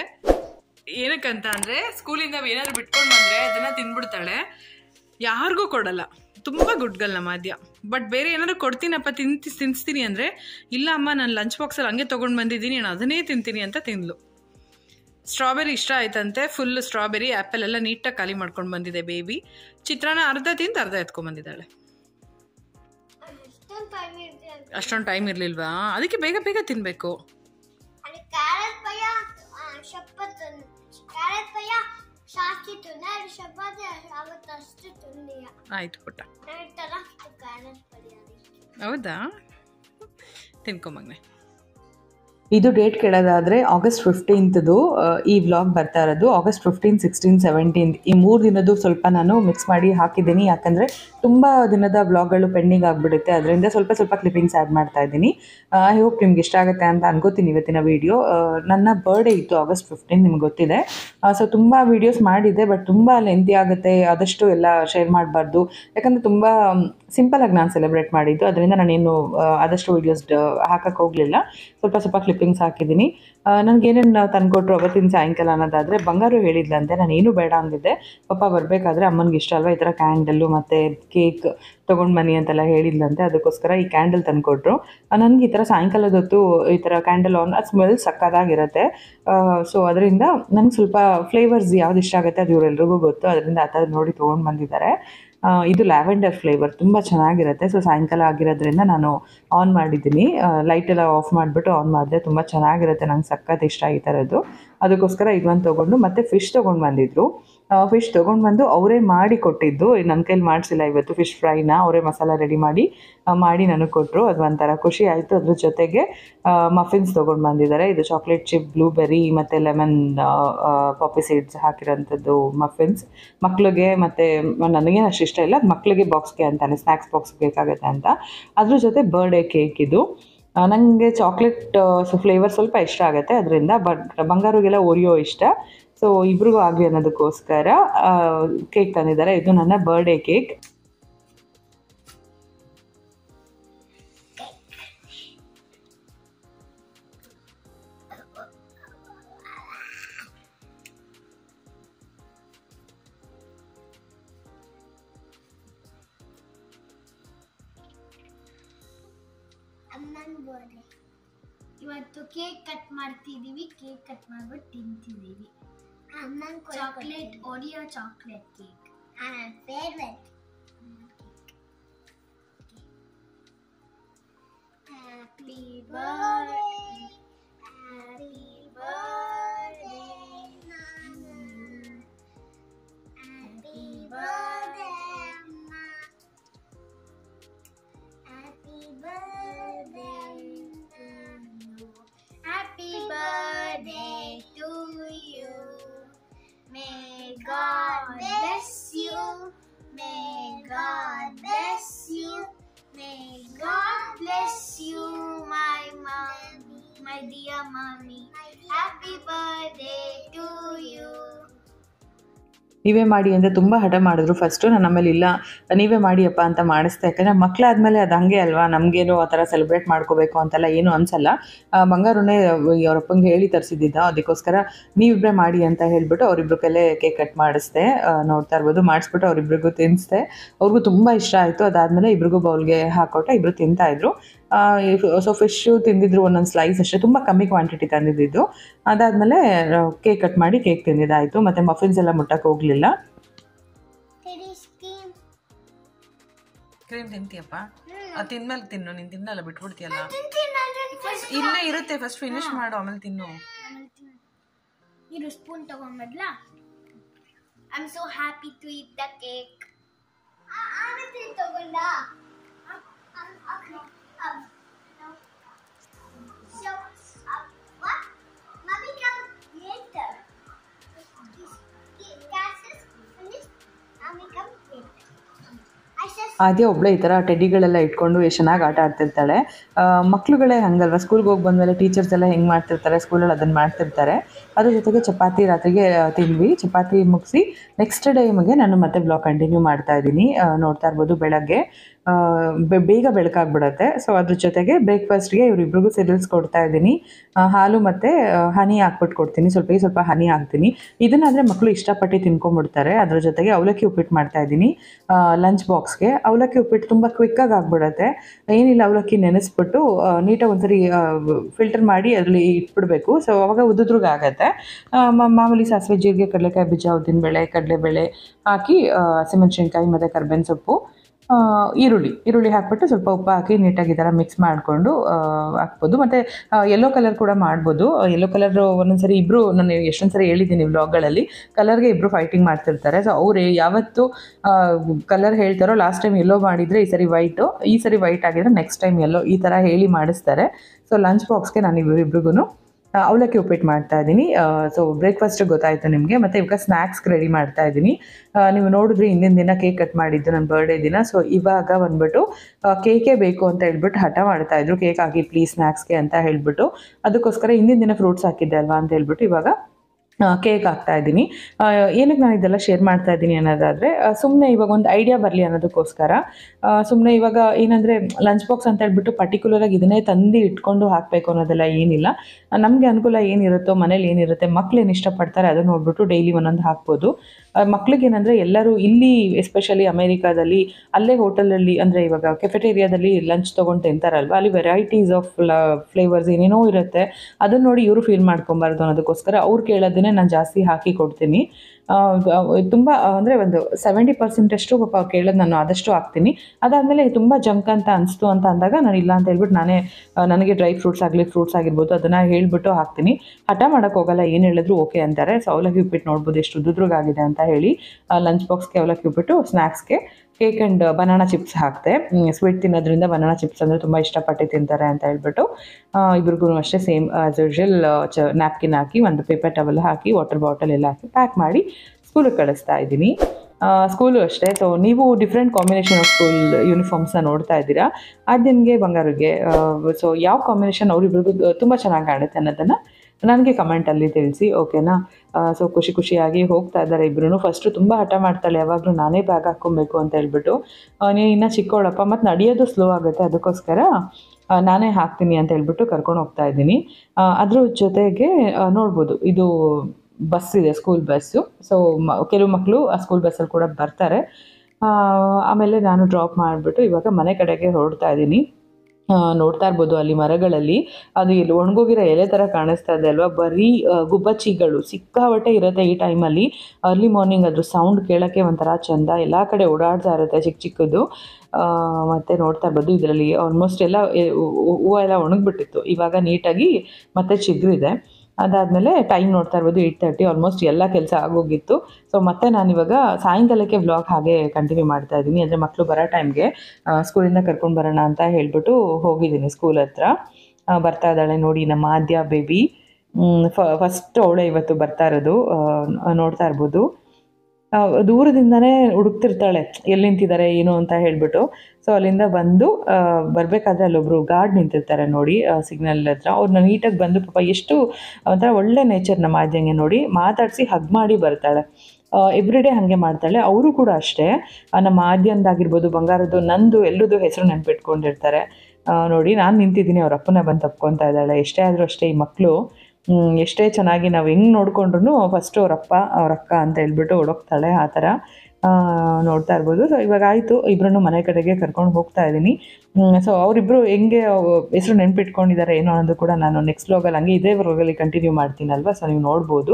ಏನಕ್ಕಂತ ಅಂದರೆ ಸ್ಕೂಲಿಂದ ಏನಾದ್ರು ಬಿಟ್ಕೊಂಡು ಬಂದರೆ ಅದನ್ನು ತಿಂದ್ಬಿಡ್ತಾಳೆ, ಯಾರಿಗೂ ಕೊಡಲ್ಲ. ತುಂಬ ಗುಡ್ಗಲ್ ನಮ್ಮ ಆದ್ಯ. ಬಟ್ ಬೇರೆ ಏನಾದ್ರು ಕೊಡ್ತೀನಪ್ಪ ತಿಂತಿ ತಿನ್ನಿಸ್ತೀನಿ ಅಂದರೆ, ಇಲ್ಲ ಅಮ್ಮ ನಾನು ಲಂಚ್ ಬಾಕ್ಸಲ್ಲಿ ಹಂಗೆ ತೊಗೊಂಡು ಬಂದಿದ್ದೀನಿ, ನಾನು ಅದನ್ನೇ ತಿಂತೀನಿ ಅಂತ ತಿಂದ್ಲು. ಸ್ಟ್ರಾಬೆರಿ ಇಷ್ಟ ಆಯ್ತಂತೆ, ಫುಲ್ ಸ್ಟ್ರಾಬೆರಿ ಆ್ಯಪಲ್ ಎಲ್ಲ ನೀಟಾಗಿ ಖಾಲಿ ಮಾಡ್ಕೊಂಡು ಬಂದಿದೆ ಬೇಬಿ. ಚಿತ್ರಾನ್ನ ಅರ್ಧ ತಿಂದು ಅರ್ಧ ಎತ್ಕೊಂಡ್ಬಂದಿದ್ದಾಳೆ. ಅಷ್ಟೊಂದು ಟೈಮ್ ಇರಲಿಲ್ವಾ, ಅದಕ್ಕೆ ಬೇಗ ಬೇಗ ತಿನ್ನಬೇಕು. ಆಯ್ತು ಪುಟ್ಟ, ಹೌದಾ, ತಿನ್ಕೊಂಬಂಗೆ. ಇದು ಡೇಟ್ ಕೇಳೋದಾದರೆ ಆಗಸ್ಟ್ ಫಿಫ್ಟೀನ್ತ್ದು ಈ ವ್ಲಾಗ್ ಬರ್ತಾ ಇರೋದು. ಆಗಸ್ಟ್ ಫಿಫ್ಟೀನ್, ಸಿಕ್ಸ್ಟೀನ್, ಸೆವೆಂಟೀನ್ತ್ ಈ ಮೂರು ದಿನದ್ದು ಸ್ವಲ್ಪ ನಾನು ಮಿಕ್ಸ್ ಮಾಡಿ ಹಾಕಿದ್ದೀನಿ. ಯಾಕಂದರೆ ತುಂಬ ದಿನದ ವ್ಲಾಗ್ಗಳು ಪೆಂಡಿಂಗ್ ಆಗಿಬಿಡುತ್ತೆ, ಅದರಿಂದ ಸ್ವಲ್ಪ ಸ್ವಲ್ಪ ಕ್ಲಿಪ್ಪಿಂಗ್ಸ್ ಆ್ಯಡ್ ಮಾಡ್ತಾ ಇದ್ದೀನಿ. ಐ ಹೋಪ್ ನಿಮ್ಗೆ ಇಷ್ಟ ಆಗುತ್ತೆ ಅಂತ ಅನ್ಕೋತೀನಿ. ಇವತ್ತಿನ ವೀಡಿಯೋ ನನ್ನ ಬರ್ಡೇ ಇತ್ತು ಆಗಸ್ಟ್ ಫಿಫ್ಟೀನ್, ನಿಮ್ಗೆ ಗೊತ್ತಿದೆ. ಸೊ ತುಂಬ ವೀಡಿಯೋಸ್ ಮಾಡಿದ್ದೆ, ಬಟ್ ತುಂಬ ಲೆಂತಿ ಆಗುತ್ತೆ, ಆದಷ್ಟು ಎಲ್ಲ ಶೇರ್ ಮಾಡಬಾರ್ದು. ಯಾಕಂದರೆ ತುಂಬ ಸಿಂಪಲಾಗಿ ನಾನು ಸೆಲೆಬ್ರೇಟ್ ಮಾಡಿದ್ದು, ಅದರಿಂದ ನಾನೇನು ಆದಷ್ಟು ವೀಡಿಯೋಸ್ ಹಾಕಕ್ಕೆ ಹೋಗಲಿಲ್ಲ. ಸ್ವಲ್ಪ ಸ್ವಲ್ಪ ಕ್ಲಿಪ್ಪಿಂಗ್ಸ್ ಹಾಕಿದ್ದೀನಿ. ನನಗೇನೇನು ತಂದುಕೊಟ್ರು ಅವತ್ತಿನ ಸಾಯಂಕಾಲ ಅನ್ನೋದಾದರೆ, ಬಂಗಾರು ಹೇಳಿದ್ಲಂತೆ, ನಾನು ಏನೂ ಬೇಡ ಅಂದಿದ್ದೆ. ಪಾಪ ಬರಬೇಕಾದ್ರೆ ಅಮ್ಮನಿಗೆ ಇಷ್ಟ ಅಲ್ವಾ ಈ ಥರ ಕ್ಯಾಂಡಲ್ಲು ಮತ್ತು ಕೇಕ್ ತೊಗೊಂಡು ಬನ್ನಿ ಅಂತೆಲ್ಲ ಹೇಳಿದ್ಲಂತೆ, ಅದಕ್ಕೋಸ್ಕರ ಈ ಕ್ಯಾಂಡಲ್ ತಂದುಕೊಟ್ರು. ನನಗೆ ಈ ಥರ ಸಾಯಂಕಾಲದ ಹೊತ್ತು ಈ ಥರ ಕ್ಯಾಂಡಲ್ ಆನ್, ಅದು ಸ್ಮೆಲ್ ಸಕ್ಕತ್ತಾಗಿರುತ್ತೆ. ಸೊ ಅದರಿಂದ ನನಗೆ ಸ್ವಲ್ಪ ಫ್ಲೇವರ್ಸ್ ಯಾವ್ದು ಇಷ್ಟ ಆಗುತ್ತೆ ಅದು ಇವರೆಲ್ರಿಗೂ ಗೊತ್ತು, ಅದರಿಂದ ಆ ಥರ ನೋಡಿ ತೊಗೊಂಡು ಬಂದಿದ್ದಾರೆ. ಇದು ಲ್ಯಾವೆಂಡರ್ ಫ್ಲೇವರ್, ತುಂಬ ಚೆನ್ನಾಗಿರುತ್ತೆ. ಸೊ ಸಾಯಂಕಾಲ ಆಗಿರೋದ್ರಿಂದ ನಾನು ಆನ್ ಮಾಡಿದ್ದೀನಿ, ಲೈಟೆಲ್ಲ ಆಫ್ ಮಾಡಿಬಿಟ್ಟು ಆನ್ ಮಾಡಿದೆ. ತುಂಬ ಚೆನ್ನಾಗಿರುತ್ತೆ, ನಂಗೆ ಸಖತ್ ಇಷ್ಟ ಈ ಥರದ್ದು. ಅದಕ್ಕೋಸ್ಕರ ಇದೊಂದು ತೊಗೊಂಡು ಮತ್ತು ಫಿಶ್ ತೊಗೊಂಡು ಬಂದಿದ್ರು. ಫಿಶ್ ತೊಗೊಂಡು ಬಂದು ಅವರೇ ಮಾಡಿ ಕೊಟ್ಟಿದ್ದು, ನನ್ನ ಕೈಲಿ ಮಾಡಿಸಿಲ್ಲ ಇವತ್ತು. ಫಿಶ್ ಫ್ರೈನ ಅವರೇ ಮಸಾಲ ರೆಡಿ ಮಾಡಿ ಮಾಡಿ ನನಗೆ ಕೊಟ್ಟರು. ಅದು ಒಂಥರ ಖುಷಿ ಆಯಿತು. ಅದ್ರ ಜೊತೆಗೆ ಮಫಿನ್ಸ್ ತೊಗೊಂಡು ಬಂದಿದ್ದಾರೆ. ಇದು ಚಾಕ್ಲೇಟ್ ಚಿಪ್, ಬ್ಲೂಬೆರಿ ಮತ್ತು ಲೆಮನ್ ಪಾಪಿ ಸೀಡ್ಸ್ ಹಾಕಿರೋಂಥದ್ದು ಮಫಿನ್ಸ್. ಮಕ್ಕಳಿಗೆ ಮತ್ತು ನನಗೇನು ಅಷ್ಟು ಇಷ್ಟ ಇಲ್ಲ, ಮಕ್ಕಳಿಗೆ ಬಾಕ್ಸ್ಗೆ ಅಂತಾನೆ, ಸ್ನ್ಯಾಕ್ಸ್ ಬಾಕ್ಸ್ ಬೇಕಾಗುತ್ತೆ ಅಂತ. ಅದ್ರ ಜೊತೆ ಬರ್ಡೇ ಕೇಕ್ ಇದು. ನನಗೆ ಚಾಕ್ಲೇಟ್ ಫ್ಲೇವರ್ ಸ್ವಲ್ಪ ಇಷ್ಟ ಆಗುತ್ತೆ, ಅದರಿಂದ. ಬಟ್ ಬಂಗಾರಿಗೆಲ್ಲ ಓರಿಯೋ ಇಷ್ಟ. ಸೊ ಇಬ್ರಿಗೂ ಆಗಲಿ ಅನ್ನೋದಕ್ಕೋಸ್ಕರ ಕೇಕ್ ತಂದಿದ್ದಾರೆ. ಇದು ನನ್ನ ಬರ್ಡೇ ಕೇಕ್. ಇವತ್ತು ಕೇಕ್ ಕಟ್ ಮಾಡ್ತಿದ್ದೀವಿ. ಕೇಕ್ ಕಟ್ ಮಾಡ್ಬಿಟ್ಟು ತಿಂತಿದ್ದೀವಿ. ಚಾಕ್ಲೇಟ್ ಓರಿಯೋ ಚಾಕ್ಲೇಟ್ ಕೇಕ್ ನನ್ನ favourite. Happy birthday happy birthday happy birthday happy birthday Happy birthday to you. May God bless you. May God bless you. May God bless you, my mommy, my dear mommy. Happy birthday to you. ನೀವೇ ಮಾಡಿ ಅಂದರೆ ತುಂಬ ಹಠ ಮಾಡಿದ್ರು first. ನಾನು ಆಮೇಲೆ ಇಲ್ಲ ನೀವೇ ಮಾಡಿಯಪ್ಪ ಅಂತ ಮಾಡಿಸ್ದೆ. ಯಾಕಂದರೆ ಮಕ್ಕಳಾದಮೇಲೆ ಅದು ಹಾಗೆ ಅಲ್ವಾ, ನಮಗೇನು ಆ ಥರ ಸೆಲೆಬ್ರೇಟ್ ಮಾಡ್ಕೋಬೇಕು ಅಂತೆಲ್ಲ ಏನೂ ಅನಿಸಲ್ಲ. ಬಂಗಾರನೇ ಅವರಪ್ಪಂಗೆ ಹೇಳಿ ತರಿಸಿದ್ದಿದ್ದ, ಅದಕ್ಕೋಸ್ಕರ ನೀವಿಬ್ಬರೇ ಮಾಡಿ ಅಂತ ಹೇಳಿಬಿಟ್ಟು ಅವರಿಬ್ರು ಕೈಲೇ ಕೇಕ್ ಕಟ್ ಮಾಡಿಸ್ದೆ. ನೋಡ್ತಾ ಇರ್ಬೋದು, ಮಾಡಿಸ್ಬಿಟ್ಟು ಅವರಿಬ್ರಿಗೂ ತಿನ್ನಿಸ್ದೆ. ಅವ್ರಿಗೂ ತುಂಬ ಇಷ್ಟ ಆಯಿತು. ಅದಾದಮೇಲೆ ಇಬ್ರಿಗೂ ಬೌಲ್ಗೆ ಹಾಕೊಟ್ಟೆ, ಇಬ್ಬರು ತಿಂತಾಯಿದ್ರು. ಸೊ ಫಿಶ್ಶು ತಿಂದಿದ್ರು ಒಂದೊಂದು ಸ್ಲೈಸ್ ಅಷ್ಟೇ, ತುಂಬ ಕಮ್ಮಿ ಕ್ವಾಂಟಿಟಿ ತಂದಿದ್ದು. ಅದಾದಮೇಲೆ ಕೇಕ್ ಕಟ್ ಮಾಡಿ ಕೇಕ್ ತಿಂದಿದ್ದಾಯಿತು. ಮತ್ತು ಮಫಿನ್ಸ್ ಎಲ್ಲ ಮುಟ್ಟಕ್ಕೆ ಹೋಗಲಿಲ್ಲ. ಕ್ರೀಮ್ ತಿಂತೀಯಪ್ಪ? ಅದು ತಿಂದ್ಮೇಲೆ ತಿನ್ನು. ನೀನು ತಿನ್ನಲ್ಲ, ಬಿಟ್ಬಿಡ್ತೀಯಲ್ಲ. ಇಲ್ಲೇ ಇರುತ್ತೆ, ಫಸ್ಟ್ ಫಿನಿಶ್ ಮಾಡು, ಆಮೇಲೆ ತಿನ್ನು. ನೀರು ಸ್ಪೂನ್ ತಗೊಂಬದ್ಲ. I am so happy to eat the cake. ಆಮೇಲೆ ತಗೊಂಡ So, uh, what? Mommy come later. This gas is finished. Mommy come later. I said. ಅದೇ ಒಬ್ಬಳೆ ಈ ಥರ ಟೆಡ್ಡಿಗಳೆಲ್ಲ ಇಟ್ಕೊಂಡು ಎಷ್ಟು ಚೆನ್ನಾಗಿ ಆಟ ಆಡ್ತಿರ್ತಾಳೆ. ಮಕ್ಳುಗಳೇ ಹಂಗಲ್ವ, ಸ್ಕೂಲ್ಗೆ ಹೋಗಿ ಬಂದಮೇಲೆ ಟೀಚರ್ಸ್ ಎಲ್ಲ ಹೆಂಗೆ ಮಾಡ್ತಿರ್ತಾರೆ, ಸ್ಕೂಲಲ್ಲಿ ಅದನ್ನು ಮಾಡ್ತಿರ್ತಾರೆ. ಅದ್ರ ಜೊತೆಗೆ ಚಪಾತಿ ರಾತ್ರಿಗೆ ತಿಂದ್ವಿ. ಚಪಾತಿ ಮುಗಿಸಿ ನೆಕ್ಸ್ಟ್ ಡೇಗೆ ನಾನು ಮತ್ತೆ ಬ್ಲಾಗ್ ಕಂಟಿನ್ಯೂ ಮಾಡ್ತಾ ಇದ್ದೀನಿ. ನೋಡ್ತಾ ಇರ್ಬೋದು, ಬೆಳಗ್ಗೆ ಬೇಗ ಬೆಳಕಾಗ್ಬಿಡತ್ತೆ. ಸೊ ಅದ್ರ ಜೊತೆಗೆ ಬ್ರೇಕ್ಫಾಸ್ಟ್ಗೆ ಇವರಿಬ್ರಿಗೂ ಸಿರಿಯಲ್ಸ್ ಕೊಡ್ತಾ ಇದ್ದೀನಿ. ಹಾಲು ಮತ್ತು ಹನಿ ಹಾಕ್ಬಿಟ್ಟು ಕೊಡ್ತೀನಿ. ಸ್ವಲ್ಪ ಸ್ವಲ್ಪ ಹನಿ ಹಾಕ್ತೀನಿ. ಇದನ್ನಾದರೆ ಮಕ್ಕಳು ಇಷ್ಟಪಟ್ಟು ತಿನ್ಕೊಂಡ್ಬಿಡ್ತಾರೆ. ಅದ್ರ ಜೊತೆಗೆ ಅವಲಕ್ಕಿ ಉಪ್ಪಿಟ್ಟು ಮಾಡ್ತಾ ಇದ್ದೀನಿ ಲಂಚ್ ಬಾಕ್ಸ್ಗೆ. ಅವಲಕ್ಕಿ ಉಪ್ಪಿಟ್ಟು ತುಂಬ ಕ್ವಿಕ್ಕಾಗಿ ಆಗಿಬಿಡತ್ತೆ. ಏನಿಲ್ಲ, ಅವಲಕ್ಕಿ ನೆನೆಸ್ಬಿಟ್ಟು ನೀಟಾಗಿ ಒಂದ್ಸರಿ ಫಿಲ್ಟರ್ ಮಾಡಿ ಅದರಲ್ಲಿ ಇಟ್ಬಿಡಬೇಕು. ಸೊ ಅವಾಗ ಉದ್ದುದ್ರಿಗೆ ಆಗುತ್ತೆ. ಮಾಮೂಲಿ ಸಾಸಿವೆ, ಜೀರಿಗೆ, ಕಡಲೆಕಾಯಿ ಬೀಜ, ಉದ್ದಿನಬೇಳೆ, ಕಡಲೆಬೇಳೆ ಹಾಕಿ ಹಸಿಮೆಣಸಿನ್ಕಾಯಿ ಮತ್ತು ಕರ್ಬೇವಿನ ಸೊಪ್ಪು, ಈರುಳ್ಳಿ ಈರುಳ್ಳಿ ಹಾಕ್ಬಿಟ್ಟು ಸ್ವಲ್ಪ ಉಪ್ಪು ಹಾಕಿ ನೀಟಾಗಿ ಈ ಥರ ಮಿಕ್ಸ್ ಮಾಡಿಕೊಂಡು ಹಾಕ್ಬೋದು. ಮತ್ತು ಯೆಲ್ಲೋ ಕಲರ್ ಕೂಡ ಮಾಡ್ಬೋದು. ಯೆಲ್ಲೋ ಕಲರ್ ಒಂದೊಂದು ಸರಿ ಇಬ್ಬರು, ನಾನು ಎಷ್ಟೊಂದು ಸರಿ ಹೇಳಿದ್ದೀನಿ ವ್ಲಾಗ್ಗಳಲ್ಲಿ, ಕಲರ್ಗೆ ಇಬ್ಬರು ಫೈಟಿಂಗ್ ಮಾಡ್ತಿರ್ತಾರೆ. ಸೊ ಅವ್ರು ಯಾವತ್ತು ಕಲರ್ ಹೇಳ್ತಾರೋ, ಲಾಸ್ಟ್ ಟೈಮ್ ಯೆಲ್ಲೋ ಮಾಡಿದರೆ ಈ ಸರಿ ವೈಟು, ಈ ಸರಿ ವೈಟ್ ಆಗಿದ್ರೆ ನೆಕ್ಸ್ಟ್ ಟೈಮ್ ಯೆಲ್ಲೋ, ಈ ಥರ ಹೇಳಿ ಮಾಡಿಸ್ತಾರೆ. ಸೊ ಲಂಚ್ ಬಾಕ್ಸ್ಗೆ ನಾನು ಇವರಿಬ್ರಿಗೂ ಅವಲಕ್ಕಿ ಉಪ್ಪಿಟ್ಟು ಮಾಡ್ತಾ ಇದ್ದೀನಿ. ಸೊ ಬ್ರೇಕ್ಫಾಸ್ಟ್ ಗೊತ್ತಾಯಿತು ನಿಮಗೆ. ಮತ್ತು ಇವಾಗ ಸ್ನ್ಯಾಕ್ಸ್ಗೆ ರೆಡಿ ಮಾಡ್ತಾ ಇದ್ದೀನಿ. ನೀವು ನೋಡಿದ್ರಿ ಹಿಂದಿನ ದಿನ ಕೇಕ್ ಕಟ್ ಮಾಡಿದ್ದು ನನ್ನ ಬರ್ಡೇ ದಿನ. ಸೊ ಇವಾಗ ಬಂದ್ಬಿಟ್ಟು ಕೇಕೇ ಬೇಕು ಅಂತ ಹೇಳ್ಬಿಟ್ಟು ಹಠ ಮಾಡ್ತಾ ಇದ್ರು, ಕೇಕ್ ಹಾಕಿ ಪ್ಲೀಸ್ ಸ್ನ್ಯಾಕ್ಸ್ಗೆ ಅಂತ ಹೇಳ್ಬಿಟ್ಟು. ಅದಕ್ಕೋಸ್ಕರ ಹಿಂದಿನ ದಿನ ಫ್ರೂಟ್ಸ್ ಹಾಕಿದ್ದೆ ಅಲ್ವಾ ಅಂತ ಹೇಳ್ಬಿಟ್ಟು ಇವಾಗ ಕೇಕ್ ಹಾಕ್ತಾ ಇದ್ದೀನಿ. ಏನಕ್ಕೆ ನಾನು ಇದೆಲ್ಲ ಶೇರ್ ಮಾಡ್ತಾ ಇದ್ದೀನಿ ಅನ್ನೋದಾದರೆ, ಸುಮ್ಮನೆ ಇವಾಗ ಒಂದು ಐಡಿಯಾ ಬರಲಿ ಅನ್ನೋದಕ್ಕೋಸ್ಕರ. ಸುಮ್ಮನೆ ಇವಾಗ ಏನಂದರೆ ಲಂಚ್ ಬಾಕ್ಸ್ ಅಂತ ಹೇಳ್ಬಿಟ್ಟು ಪರ್ಟಿಕ್ಯುಲರಾಗಿ ಇದನ್ನೇ ತಂದು ಇಟ್ಕೊಂಡು ಹಾಕಬೇಕು ಅನ್ನೋದೆಲ್ಲ ಏನಿಲ್ಲ. ನಮಗೆ ಅನುಕೂಲ ಏನಿರುತ್ತೋ, ಮನೇಲಿ ಏನಿರುತ್ತೆ, ಮಕ್ಳು ಏನು ಇಷ್ಟಪಡ್ತಾರೆ ಅದನ್ನು ನೋಡ್ಬಿಟ್ಟು ಡೈಲಿ ಒಂದೊಂದು ಹಾಕ್ಬೋದು. ಮಕ್ಳಿಗೇನಂದರೆ ಎಲ್ಲರೂ ಇಲ್ಲಿ ಎಸ್ಪೆಷಲಿ ಅಮೇರಿಕಾದಲ್ಲಿ ಅಲ್ಲೇ ಹೋಟೆಲಲ್ಲಿ ಅಂದರೆ ಇವಾಗ ಕೆಫೆಟೇರಿಯಾದಲ್ಲಿ ಲಂಚ್ ತೊಗೊಂಡು ತಿಂತಾರಲ್ವ, ಅಲ್ಲಿ ವೆರೈಟೀಸ್ ಆಫ್ ಫ್ಲೇವರ್ಸ್ ಏನೇನೋ ಇರುತ್ತೆ. ಅದನ್ನು ನೋಡಿ ಇವರು ಫೀಲ್ ಮಾಡ್ಕೊಬಾರ್ದು ಅನ್ನೋದಕ್ಕೋಸ್ಕರ ಅವ್ರು ಕೇಳೋದನ್ನೇ ನಾನು ಜಾಸ್ತಿ ಹಾಕಿ ಕೊಡ್ತೀನಿ. ತುಂಬ ಅಂದರೆ ಒಂದು ಸೆವೆಂಟಿ ಪರ್ಸೆಂಟಷ್ಟು ಪಾಪ ಅವ್ರು ಕೇಳೋದು ನಾನು ಆದಷ್ಟು ಹಾಕ್ತೀನಿ. ಅದಾದಮೇಲೆ ತುಂಬ ಜಂಕ್ ಅಂತ ಅನಿಸ್ತು ಅಂತ ಅಂದಾಗ ನಾನು ಇಲ್ಲ ಅಂತ ಹೇಳ್ಬಿಟ್ಟು ನಾನೇ ನನಗೆ ಡ್ರೈ ಫ್ರೂಟ್ಸ್ ಆಗಲಿ ಫ್ರೂಟ್ಸ್ ಆಗಿರ್ಬೋದು ಅದನ್ನು ಹೇಳ್ಬಿಟ್ಟು ಹಾಕ್ತೀನಿ. ಹಠ ಮಾಡೋಕ್ಕೆ ಹೋಗಲ್ಲ, ಏನು ಹೇಳಿದ್ರು ಓಕೆ ಅಂತಾರೆ. ಸೊ ಅವಲಕ್ಕಿ ಉಪ್ಪಿಟ್ಟು ನೋಡ್ಬೋದು ಎಷ್ಟು ಉದ್ದುದ್ರಾಗಿದೆ ಅಂತ ಹೇಳಿ ಲಂಚ್ ಬಾಕ್ಸ್ಗೆ ಅವಲಕ್ಕಿ ಉಪ್ಪಿಟ್ಟು, ಸ್ನ್ಯಾಕ್ಸ್ಗೆ ಕೇಕ್ ಆ್ಯಂಡ್ ಬನಾನಾ ಚಿಪ್ಸ್ ಹಾಕ್ತೆ. ಸ್ವೀಟ್ ತಿನ್ನೋದ್ರಿಂದ ಬನಾನಾ ಚಿಪ್ಸ್ ಅಂದರೆ ತುಂಬ ಇಷ್ಟಪಟ್ಟು ತಿಂತಾರೆ ಅಂತ ಹೇಳ್ಬಿಟ್ಟು ಇಬ್ರಿಗೂ ಅಷ್ಟೇ ಸೇಮ್ ಆ್ಯಸ್ ಯೂಶುವಲ್ ಚ ನ್ಯಾಪ್ಕಿನ್ ಹಾಕಿ ಒಂದು ಪೇಪರ್ ಟವಲ್ ಹಾಕಿ ವಾಟರ್ ಬಾಟಲ್ ಎಲ್ಲ ಹಾಕಿ ಪ್ಯಾಕ್ ಮಾಡಿ ಸ್ಕೂಲಿಗೆ ಕಳಿಸ್ತಾ ಇದ್ದೀನಿ. ಸ್ಕೂಲು ಅಷ್ಟೇ. ಸೊ ನೀವು ಡಿಫ್ರೆಂಟ್ ಕಾಂಬಿನೇಷನ್ ಆಫ್ ಸ್ಕೂಲ್ ಯೂನಿಫಾರ್ಮ್ಸ್ನ ನೋಡ್ತಾ ಇದ್ದೀರಾ. ಅದು ನಿಮಗೆ ಬಂಗಾರಿಗೆ ಸೊ ಯಾವ ಕಾಂಬಿನೇಷನ್ ಅವರಿಬ್ರಿಗೂ ತುಂಬ ಚೆನ್ನಾಗಿ ಕಾಣುತ್ತೆ ಅನ್ನೋದನ್ನು ನನಗೆ ಕಮೆಂಟಲ್ಲಿ ತಿಳಿಸಿ, ಓಕೆನಾ? ಸೊ ಖುಷಿ ಖುಷಿಯಾಗಿ ಹೋಗ್ತಾ ಇದ್ದಾರೆ ಇಬ್ಬರೂ. ಫಸ್ಟು ತುಂಬ ಹಠ ಮಾಡ್ತಾಳೆ, ಯಾವಾಗಲೂ ನಾನೇ ಬ್ಯಾಗ್ ಹಾಕ್ಕೊಬೇಕು ಅಂತ ಹೇಳ್ಬಿಟ್ಟು. ನೀನು ಇನ್ನೂ ಚಿಕ್ಕವಳಪ್ಪ ಮತ್ತು ನಡೆಯೋದು ಸ್ಲೋ ಆಗುತ್ತೆ, ಅದಕ್ಕೋಸ್ಕರ ನಾನೇ ಹಾಕ್ತೀನಿ ಅಂತ ಹೇಳ್ಬಿಟ್ಟು ಕರ್ಕೊಂಡು ಹೋಗ್ತಾ ಇದ್ದೀನಿ. ಅದ್ರ ಜೊತೆಗೆ ನೋಡ್ಬೋದು ಇದು ಬಸ್ ಇದೆ, ಸ್ಕೂಲ್ ಬಸ್ಸು. ಸೊ ಮ ಕೆಲವು ಮಕ್ಕಳು ಆ ಸ್ಕೂಲ್ ಬಸ್ಸಲ್ಲಿ ಕೂಡ ಬರ್ತಾರೆ. ಆಮೇಲೆ ನಾನು ಡ್ರಾಪ್ ಮಾಡಿಬಿಟ್ಟು ಇವಾಗ ಮನೆ ಕಡೆಗೆ ಹೊರಡ್ತಾ ಇದ್ದೀನಿ. ನೋಡ್ತಾ ಇರ್ಬೋದು ಅಲ್ಲಿ ಮರಗಳಲ್ಲಿ ಅದು ಇಲ್ಲಿ ಒಣಗೋಗಿರೋ ಎಲೆ ಥರ ಕಾಣಿಸ್ತಾ ಇದೆ ಅಲ್ವಾ, ಬರೀ ಗುಬ್ಬಚ್ಚಿಗಳು ಸಿಕ್ಕಾಪಟ್ಟೆ ಇರುತ್ತೆ ಈ ಟೈಮಲ್ಲಿ. ಅರ್ಲಿ ಮಾರ್ನಿಂಗ್ ಅದ್ರ ಸೌಂಡ್ ಕೇಳೋಕ್ಕೆ ಒಂಥರ ಚೆಂದ, ಎಲ್ಲ ಕಡೆ ಓಡಾಡ್ತಾ ಇರುತ್ತೆ ಚಿಕ್ಕ ಚಿಕ್ಕದು. ಮತ್ತು ನೋಡ್ತಾ ಇರ್ಬೋದು ಇದರಲ್ಲಿ ಆಲ್ಮೋಸ್ಟ್ ಎಲ್ಲ ಹೂವು ಎಲ್ಲ ಒಣಗಿಬಿಟ್ಟಿತ್ತು, ಇವಾಗ ನೀಟಾಗಿ ಮತ್ತೆ ಚಿಗುರಿದೆ. ಅದಾದಮೇಲೆ ಟೈಮ್ ನೋಡ್ತಾ ಇರ್ಬೋದು ಏಯ್ಟ್ ತರ್ಟಿ, ಆಲ್ಮೋಸ್ಟ್ ಎಲ್ಲ ಕೆಲಸ ಆಗೋಗಿತ್ತು. ಸೊ ಮತ್ತೆ ನಾನಿವಾಗ ಸಾಯಂಕಾಲಕ್ಕೆ ವ್ಲಾಗ್ ಹಾಗೆ ಕಂಟಿನ್ಯೂ ಮಾಡ್ತಾ ಇದ್ದೀನಿ. ಅಂದರೆ ಮಕ್ಕಳು ಬರೋ ಟೈಮ್ಗೆ ಸ್ಕೂಲಿಂದ ಕರ್ಕೊಂಡು ಬರೋಣ ಅಂತ ಹೇಳ್ಬಿಟ್ಟು ಹೋಗಿದ್ದೀನಿ ಸ್ಕೂಲ್ ಹತ್ರ. ಬರ್ತಾ ಇದ್ದಾಳೆ ನೋಡಿ ನಮ್ಮ ಆದ್ಯ ಬೇಬಿ. ಫಸ್ಟ್ ಅವಳೇ ಇವತ್ತು ಬರ್ತಾ ಇರೋದು, ನೋಡ್ತಾ ಇರ್ಬೋದು. ದೂರದಿಂದನೇ ಹುಡುಕ್ತಿರ್ತಾಳೆ ಎಲ್ಲಿ ನಿಂತಿದ್ದಾರೆ ಏನು ಅಂತ ಹೇಳ್ಬಿಟ್ಟು. ಸೊ ಅಲ್ಲಿಂದ ಬಂದು ಬರಬೇಕಾದ್ರೆ ಅಲ್ಲೊಬ್ರು ಗಾರ್ಡ್ ನಿಂತಿರ್ತಾರೆ ನೋಡಿ ಸಿಗ್ನಲ್ ಹತ್ರ. ಅವ್ರನ್ನ ನೀಟಾಗಿ ಬಂದು ಪಾಪ ಎಷ್ಟು ಒಂಥರ ಒಳ್ಳೆ ನೇಚರ್ ನಮ್ಮ ಆದ್ಯಂಗೆ ನೋಡಿ ಮಾತಾಡಿಸಿ ಹಗ್ ಮಾಡಿ ಬರ್ತಾಳೆ. ಎವ್ರಿ ಡೇ ಹಾಗೆ ಮಾಡ್ತಾಳೆ. ಅವರು ಕೂಡ ಅಷ್ಟೇ, ನಮ್ಮ ಆದ್ಯಂದಾಗಿರ್ಬೋದು, ಬಂಗಾರದ್ದು, ನಂದು ಎಲ್ಲರದ್ದು ಹೆಸರು ನೆನ್ಪಿಟ್ಕೊಂಡಿರ್ತಾರೆ ನೋಡಿ. ನಾನು ನಿಂತಿದ್ದೀನಿ, ಅವ್ರ ಅಪ್ಪನ ಬಂದು ತಪ್ಕೊತಾ ಇದ್ದಾಳೆ. ಎಷ್ಟೇ ಆದರೂ ಅಷ್ಟೇ ಈ ಮಕ್ಕಳು ಎಷ್ಟೇ ಚೆನ್ನಾಗಿ ನಾವು ಹೆಂಗೆ ನೋಡ್ಕೊಂಡ್ರು ಫಸ್ಟು ಅವ್ರಪ್ಪ ಅವ್ರ ಅಕ್ಕ ಅಂತ ಹೇಳ್ಬಿಟ್ಟು ಹುಡುಕ್ತಾಳೆ ಆ ಥರ. ನೋಡ್ತಾ ಇರ್ಬೋದು. ಸೊ ಇವಾಗ ಆಯಿತು, ಇಬ್ಬರನ್ನು ಮನೆ ಕಡೆಗೆ ಕರ್ಕೊಂಡು ಹೋಗ್ತಾ ಇದ್ದೀನಿ. ಸೊ ಅವರಿಬ್ಬರು ಹೆಂಗೆ ಹೆಸರು ನೆನ್ಪಿಟ್ಕೊಂಡಿದ್ದಾರೆ ಏನೋ ಅನ್ನೋದು ಕೂಡ ನಾನು ನೆಕ್ಸ್ಟ್ ವ್ಲಾಗಲ್ಲಿ ಹಂಗೆ ಇದೇ ವ್ಲಾಗಲ್ಲಿ ಕಂಟಿನ್ಯೂ ಮಾಡ್ತೀನಲ್ವ, ಸೊ ನೀವು ನೋಡ್ಬೋದು.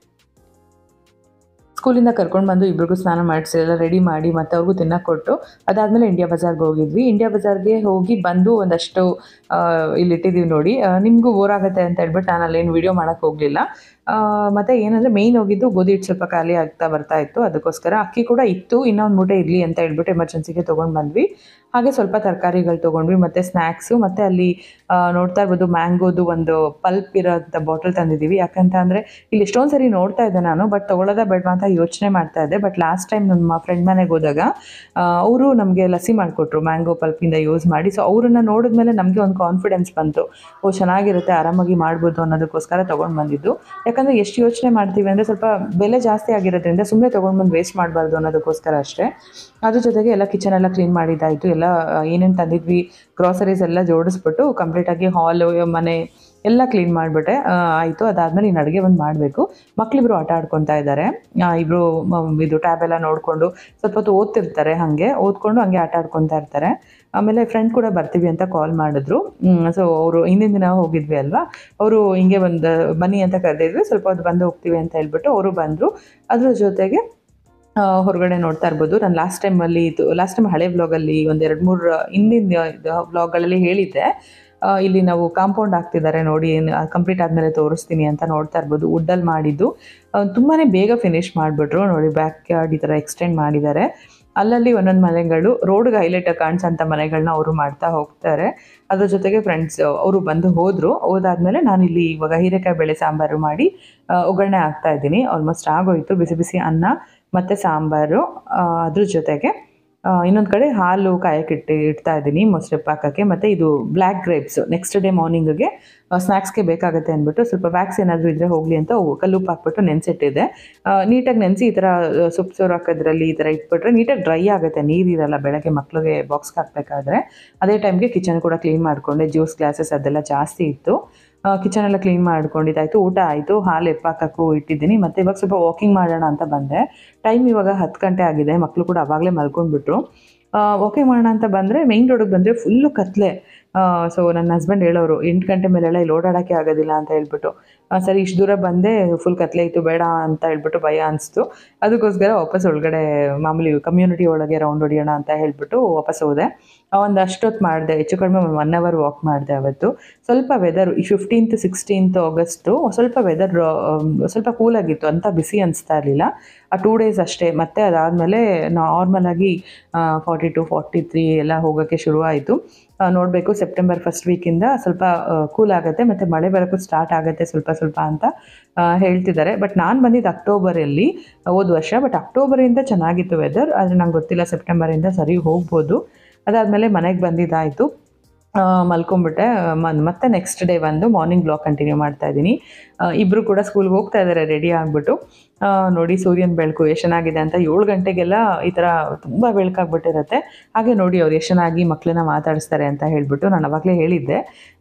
ಸ್ಕೂಲಿಂದ ಕರ್ಕೊಂಡು ಬಂದು ಇಬ್ರಿಗೂ ಸ್ನಾನ ಮಾಡಿಸಿ ಎಲ್ಲ ರೆಡಿ ಮಾಡಿ ಮತ್ತು ಅವ್ರಿಗೂ ತಿನ್ನಕ್ಕೆ ಕೊಟ್ಟು ಅದಾದಮೇಲೆ ಇಂಡಿಯಾ ಬಜಾರ್ಗೆ ಹೋಗಿದ್ವಿ. ಇಂಡಿಯಾ ಬಜಾರ್ಗೆ ಹೋಗಿ ಬಂದು ಒಂದಷ್ಟು ಇಲ್ಲಿಟ್ಟಿದ್ದೀವಿ ನೋಡಿ. ನಿಮಗೂ ಬೋರ್ ಆಗುತ್ತೆ ಅಂತ ಹೇಳ್ಬಿಟ್ಟು ನಾನು ಅಲ್ಲೇನು ವೀಡಿಯೋ ಮಾಡೋಕ್ಕೆ ಹೋಗಲಿಲ್ಲ. ಮತ್ತು ಏನಂದರೆ ಮೇಯ್ನ್ ಹೋಗಿದ್ದು ಗೋಧಿ ಹಿಟ್ಟು ಸ್ವಲ್ಪ ಖಾಲಿ ಆಗ್ತಾ ಬರ್ತಾ ಇತ್ತು, ಅದಕ್ಕೋಸ್ಕರ ಅಕ್ಕಿ ಕೂಡ ಇತ್ತು, ಇನ್ನೊಂದು ಮೂಟೆ ಇರಲಿ ಅಂತ ಹೇಳ್ಬಿಟ್ಟು ಎಮರ್ಜೆನ್ಸಿಗೆ ತೊಗೊಂಡು ಬಂದ್ವಿ. ಹಾಗೆ ಸ್ವಲ್ಪ ತರಕಾರಿಗಳು ತೊಗೊಂಡ್ವಿ ಮತ್ತು ಸ್ನ್ಯಾಕ್ಸು. ಮತ್ತು ಅಲ್ಲಿ ನೋಡ್ತಾ ಇರ್ಬೋದು ಮ್ಯಾಂಗೋದು ಒಂದು ಪಲ್ಪ್ ಇರೋಂಥ ಬಾಟಲ್ ತಂದಿದ್ದೀವಿ. ಯಾಕಂತ ಅಂದರೆ ಇಲ್ಲಿ ಎಷ್ಟೊಂದು ಸರಿ ನೋಡ್ತಾ ಇದ್ದೆ ನಾನು, ಬಟ್ ತೊಗೊಳ್ಳೋದ ಬೇಡ ಅಂತ ಯೋಚನೆ ಮಾಡ್ತಾ ಇದ್ದೆ. ಬಟ್ ಲಾಸ್ಟ್ ಟೈಮ್ ನಮ್ಮ ಫ್ರೆಂಡ್ ಮನೆಗೆ ಹೋದಾಗ ಅವರು ನಮಗೆ ಲಸ್ಸಿ ಮಾಡಿಕೊಟ್ರು ಮ್ಯಾಂಗೋ ಪಲ್ಪಿಂದ ಯೂಸ್ ಮಾಡಿ. ಸೊ ಅವರನ್ನು ನೋಡಿದ್ಮೇಲೆ ನಮಗೆ ಒಂದು ಕಾನ್ಫಿಡೆನ್ಸ್ ಬಂತು, ಓ ಚೆನ್ನಾಗಿರುತ್ತೆ ಆರಾಮಾಗಿ ಮಾಡ್ಬೋದು ಅನ್ನೋದಕ್ಕೋಸ್ಕರ ತೊಗೊಂಡು ಬಂದಿದ್ದು. ಯಾಕಂದರೆ ಎಷ್ಟು ಯೋಚನೆ ಮಾಡ್ತೀವಿ ಅಂದರೆ ಸ್ವಲ್ಪ ಬೆಲೆ ಜಾಸ್ತಿ ಆಗಿರೋದ್ರಿಂದ ಸುಮ್ಮನೆ ತೊಗೊಂಡು ಬಂದು ವೇಸ್ಟ್ ಮಾಡಬಾರ್ದು ಅನ್ನೋದಕ್ಕೋಸ್ಕರ ಅಷ್ಟೇ. ಅದ್ರ ಜೊತೆಗೆ ಎಲ್ಲ ಕಿಚನ್ ಎಲ್ಲ ಕ್ಲೀನ್ ಮಾಡಿದ್ದಾಯಿತು. ಎಲ್ಲ ಏನೇನು ತಂದಿದ್ವಿ ಗ್ರಾಸರೀಸ್ ಎಲ್ಲ ಜೋಡಿಸ್ಬಿಟ್ಟು ಕಂಪ್ಲೀಟಾಗಿ ಹಾಲು ಮನೆ ಎಲ್ಲ ಕ್ಲೀನ್ ಮಾಡಿಬಿಟ್ಟೆ ಆಯಿತು. ಅದಾದಮೇಲೆ ಇನ್ನು ಅಡುಗೆ ಒಂದು ಮಾಡಬೇಕು. ಮಕ್ಕಳಿಬ್ರು ಆಟ ಆಡ್ಕೊತಾ ಇದ್ದಾರೆ. ಇಬ್ಬರು ಇದು ಟ್ಯಾಬ್ ಎಲ್ಲ ನೋಡಿಕೊಂಡು ಸ್ವಲ್ಪ ಹೊತ್ತು ಓದ್ತಿರ್ತಾರೆ, ಹಾಗೆ ಓದ್ಕೊಂಡು ಹಂಗೆ ಆಟ ಆಡ್ಕೊತಾ ಇರ್ತಾರೆ. ಆಮೇಲೆ ಫ್ರೆಂಡ್ ಕೂಡ ಬರ್ತೀವಿ ಅಂತ ಕಾಲ್ ಮಾಡಿದ್ರು. ಸೊ ಅವರು ಹಿಂದಿನ ದಿನ ಹೋಗಿದ್ವಿ ಅಲ್ವಾ, ಅವರು ಹಿಂಗೆ ಒಂದು ಬನ್ನಿ ಅಂತ ಕರೆದಿದ್ವಿ, ಸ್ವಲ್ಪ ಹೊತ್ತು ಬಂದು ಹೋಗ್ತೀವಿ ಅಂತ ಹೇಳ್ಬಿಟ್ಟು ಅವರು ಬಂದರು. ಅದ್ರ ಜೊತೆಗೆ ಹೊರಗಡೆ ನೋಡ್ತಾ ಇರ್ಬೋದು. ನಾನು ಲಾಸ್ಟ್ ಟೈಮಲ್ಲಿ ಇದು ಲಾಸ್ಟ್ ಟೈಮ್ ಹಳೆ ವ್ಲಾಗಲ್ಲಿ ಒಂದು ಎರಡು ಮೂರು ಹಿಂದಿನ ವ್ಲಾಗ್ಗಳಲ್ಲಿ ಹೇಳಿದ್ದೆ, ಇಲ್ಲಿ ನಾವು ಕಾಂಪೌಂಡ್ ಹಾಕ್ತಿದ್ದಾರೆ ನೋಡಿ, ಕಂಪ್ಲೀಟ್ ಆದಮೇಲೆ ತೋರಿಸ್ತೀನಿ ಅಂತ. ನೋಡ್ತಾ ಇರ್ಬೋದು ವುಡ್ಡಲ್ಲಿ ಮಾಡಿದ್ದು ತುಂಬಾ ಬೇಗ ಫಿನಿಶ್ ಮಾಡಿಬಿಟ್ರು ನೋಡಿ. ಬ್ಯಾಕ್ ಯಾರ್ಡ್ ಈ ಥರ ಎಕ್ಸ್ಟೆಂಡ್ ಮಾಡಿದ್ದಾರೆ. ಅಲ್ಲಲ್ಲಿ ಒಂದೊಂದು ಮನೆಗಳು ರೋಡ್ಗೆ ಹೈಲೈಟಾಗಿ ಕಾಣಿಸೋಂಥ ಮನೆಗಳನ್ನ ಅವರು ಮಾಡ್ತಾ ಹೋಗ್ತಾರೆ. ಅದ್ರ ಜೊತೆಗೆ ಫ್ರೆಂಡ್ಸ್ ಅವರು ಬಂದು ಹೋದರು. ಹೋದಾದ್ಮೇಲೆ ನಾನಿಲ್ಲಿ ಇವಾಗ ಹೀರೆಕಾಯಿ ಬೇಳೆ ಸಾಂಬಾರು ಮಾಡಿ ಒಗ್ಗರಣೆ ಹಾಕ್ತಾ ಇದ್ದೀನಿ. ಆಲ್ಮೋಸ್ಟ್ ಆಗೋಯಿತು. ಬಿಸಿ ಬಿಸಿ ಅನ್ನ ಮತ್ತು ಸಾಂಬಾರು, ಅದ್ರ ಜೊತೆಗೆ ಇನ್ನೊಂದು ಕಡೆ ಹಾಲು ಕಾಯಕ್ಕೆ ಇಟ್ಟು ಇಡ್ತಾ ಇದ್ದೀನಿ ಮೊಸರು ಪಾಕಕ್ಕೆ. ಮತ್ತು ಇದು ಬ್ಲ್ಯಾಕ್ ಗ್ರೇಪ್ಸ್ ನೆಕ್ಸ್ಟ್ ಡೇ ಮಾರ್ನಿಂಗಿಗೆ ಸ್ನ್ಯಾಕ್ಸ್ಗೆ ಬೇಕಾಗುತ್ತೆ ಅಂದ್ಬಿಟ್ಟು ಸ್ವಲ್ಪ ವ್ಯಾಕ್ಸ್ ಏನಾದರೂ ಇದ್ದರೆ ಹೋಗಲಿ ಅಂತ ಕಲ್ಲುಪ್ಪು ಹಾಕ್ಬಿಟ್ಟು ನೆನೆಸಿಟ್ಟಿದ್ದೆ. ನೀಟಾಗಿ ನೆನೆಸಿ ಈ ಥರ ಸೊಪ್ಪು ಸೋರು ಹಾಕೋದ್ರಲ್ಲಿ ಈ ಥರ ಇಟ್ಬಿಟ್ರೆ ನೀಟಾಗಿ ಡ್ರೈ ಆಗುತ್ತೆ, ನೀರಿರಲ್ಲ ಬೆಳಗ್ಗೆ ಮಕ್ಳಿಗೆ ಬಾಕ್ಸ್ಗೆ ಹಾಕಬೇಕಾದ್ರೆ. ಅದೇ ಟೈಮ್ಗೆ ಕಿಚನ್ ಕೂಡ ಕ್ಲೀನ್ ಮಾಡಿಕೊಂಡೆ. ಜ್ಯೂಸ್ ಗ್ಲಾಸಸ್ ಅದೆಲ್ಲ ಜಾಸ್ತಿ ಇತ್ತು. ಕಿಚನ್ ಎಲ್ಲ ಕ್ಲೀನ್ ಮಾಡ್ಕೊಂಡಿದ್ದಾಯಿತು. ಊಟ ಆಯಿತು. ಹಾಲು ಎಪ್ಪಾಕಕ್ಕೂ ಇಟ್ಟಿದ್ದೀನಿ. ಮತ್ತು ಇವಾಗ ಸ್ವಲ್ಪ ವಾಕಿಂಗ್ ಮಾಡೋಣ ಅಂತ ಬಂದೆ. ಟೈಮ್ ಇವಾಗ ಹತ್ತು ಗಂಟೆ ಆಗಿದೆ. ಮಕ್ಕಳು ಕೂಡ ಆವಾಗಲೇ ಮಲ್ಕೊಂಡ್ಬಿಟ್ರು. ವಾಕಿಂಗ್ ಮಾಡೋಣ ಅಂತ ಬಂದರೆ ಮೈನ್ ರೋಡಿಗೆ ಬಂದರೆ ಫುಲ್ಲು ಕತ್ಲೆ. ಸೊ ನನ್ನ ಹಸ್ಬೆಂಡ್ ಹೇಳೋರು ಎಂಟು ಗಂಟೆ ಮೇಲೆಲ್ಲ ಇಲ್ಲಿ ಓಡಾಡೋಕ್ಕೆ ಆಗೋದಿಲ್ಲ ಅಂತ ಹೇಳ್ಬಿಟ್ಟು. ಸರಿ ಇಷ್ಟು ದೂರ ಬಂದೆ, ಫುಲ್ ಕತ್ಲೆ ಇತ್ತು, ಬೇಡ ಅಂತ ಹೇಳ್ಬಿಟ್ಟು ಭಯ ಅನಿಸ್ತು. ಅದಕ್ಕೋಸ್ಕರ ವಾಪಸ್ ಒಳಗಡೆ ಮಾಮೂಲಿ ಕಮ್ಯುನಿಟಿ ಒಳಗೆ ರೌಂಡ್ ಹೊಡಿಯೋಣ ಅಂತ ಹೇಳ್ಬಿಟ್ಟು ವಾಪಸ್ ಹೋದೆ. ಒಂದು ಅಷ್ಟೊತ್ತು ಮಾಡಿದೆ, ಹೆಚ್ಚು ಕಡಿಮೆ ಒನ್ ಅವರ್ ವಾಕ್ ಮಾಡಿದೆ ಅವತ್ತು. ಸ್ವಲ್ಪ ವೆದರ್ ಈ ಫಿಫ್ಟೀನ್ತ್ ಸಿಕ್ಸ್ಟೀನ್ತ್ ಆಗಸ್ಟು ಸ್ವಲ್ಪ ವೆದರ್ ಸ್ವಲ್ಪ ಕೂಲಾಗಿತ್ತು, ಅಂತ ಬಿಸಿ ಅನಿಸ್ತಾ ಇರಲಿಲ್ಲ ಆ ಟೂ ಡೇಸ್ ಅಷ್ಟೇ. ಮತ್ತು ಅದಾದಮೇಲೆ ನಾರ್ಮಲಾಗಿ ಫಾರ್ಟಿ ಟು ಫಾರ್ಟಿ ತ್ರೀ ಎಲ್ಲ ಹೋಗೋಕ್ಕೆ ಶುರುವಾಯಿತು. ನೋಡಬೇಕು ಸೆಪ್ಟೆಂಬರ್ ಫಸ್ಟ್ ವೀಕಿಂದ ಸ್ವಲ್ಪ ಕೂಲ್ ಆಗುತ್ತೆ ಮತ್ತು ಮಳೆ ಬರೋಕ್ಕೂ ಸ್ಟಾರ್ಟ್ ಆಗುತ್ತೆ ಸ್ವಲ್ಪ ಸ್ವಲ್ಪ ಅಂತ ಹೇಳ್ತಿದ್ದಾರೆ. ಬಟ್ ನಾನು ಬಂದಿದ್ದು ಅಕ್ಟೋಬರಲ್ಲಿ ಹೋದ ವರ್ಷ. ಬಟ್ ಅಕ್ಟೋಬರಿಂದ ಚೆನ್ನಾಗಿತ್ತು ವೆದರ್, ಆದರೆ ನಂಗೆ ಗೊತ್ತಿಲ್ಲ ಸೆಪ್ಟೆಂಬರಿಂದ ಸರಿ ಹೋಗ್ಬೋದು. ಅದಾದಮೇಲೆ ಮನೆಗೆ ಬಂದಿದ್ದಾಯಿತು, ಮಲ್ಕೊಂಡ್ಬಿಟ್ಟೆ. ಮತ್ತೆ ನೆಕ್ಸ್ಟ್ ಡೇ ಬಂದು ಮಾರ್ನಿಂಗ್ ಬ್ಲಾಗ್ ಕಂಟಿನ್ಯೂ ಮಾಡ್ತಾಯಿದ್ದೀನಿ. ಇಬ್ಬರು ಕೂಡ ಸ್ಕೂಲ್ಗೆ ಹೋಗ್ತಾ ಇದ್ದಾರೆ ರೆಡಿ ಆಗಿಬಿಟ್ಟು. ನೋಡಿ ಸೂರ್ಯನ ಬೆಳಕು ಎಷ್ಟು ಚೆನ್ನಾಗಿದೆ ಅಂತ. ಏಳು ಗಂಟೆಗೆಲ್ಲ ಈ ಥರ ತುಂಬ ಬೆಳಕಾಗ್ಬಿಟ್ಟಿರುತ್ತೆ. ಹಾಗೆ ನೋಡಿ ಅವ್ರು ಎಷ್ಟು ಚೆನ್ನಾಗಿ ಮಕ್ಕಳನ್ನ ಮಾತಾಡಿಸ್ತಾರೆ ಅಂತ ಹೇಳಿಬಿಟ್ಟು ನಾನು ಅವಾಗಲೇ ಹೇಳಿದ್ದೆ.